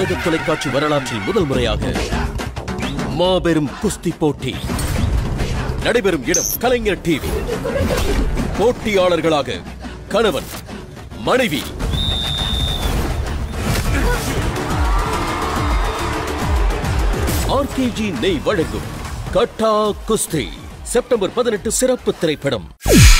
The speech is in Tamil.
உலக தொலைக்காட்சி வரலாற்றில் முதல் முறையாக மாபெரும் குஸ்தி போட்டி நடைபெறும் இடம் கலைஞர் டிவி. போட்டியாளர்களாக கணவன், மனைவி, RKG நெய் வழங்கும் கட்டா குஸ்தி செப்டம்பர் 18 சிறப்பு திரைப்படம்.